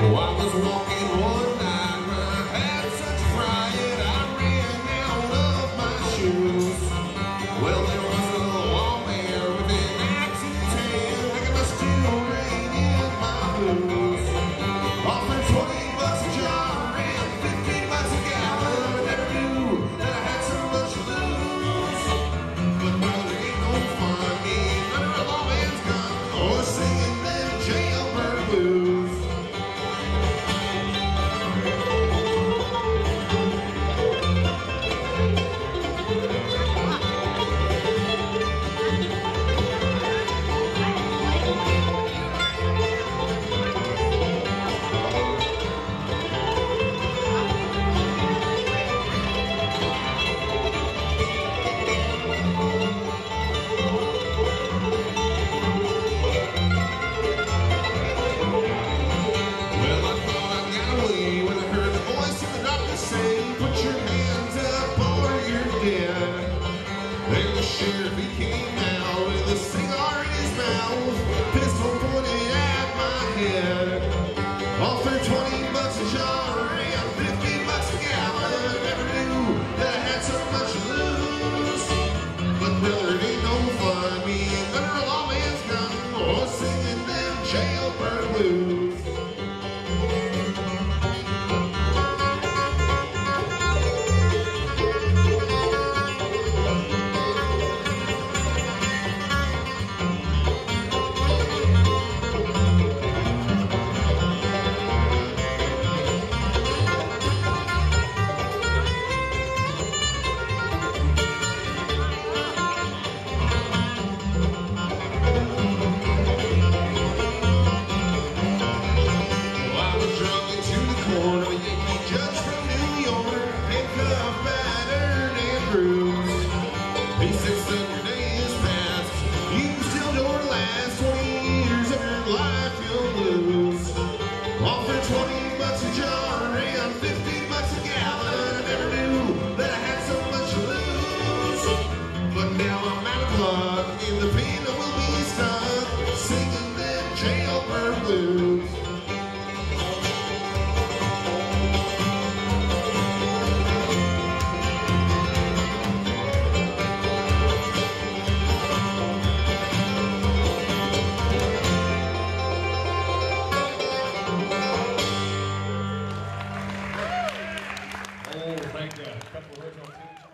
Oh, I was walking one night when I had such fright I ran out of my shoes. Well, there was a lawman with an axe in his hand, thinking my steel ring in my blues. Offered $20 a jar and $15 a gallon. I never knew that I had so much to lose. But brother, ain't no fun being under a lawman's gun or singing them jailbird blues. Then the sheriff, he came out with a cigar in his mouth, pistol pointed at my head. Offered $20 a jar and $15 a gallon. Never knew that I had so much to lose. But brother, it ain't no fun being under a lawman's gun or singing them jailbird blues. He said, son, your day is past. You still don't last 20 years of your life you'll lose. Offered $20 a jar and $15 a gallon. I never knew that I had so much to lose. But now I'm out of luck, and the pen will be stuck singing them jailbird blues. Oh, thank God. A couple original tunes.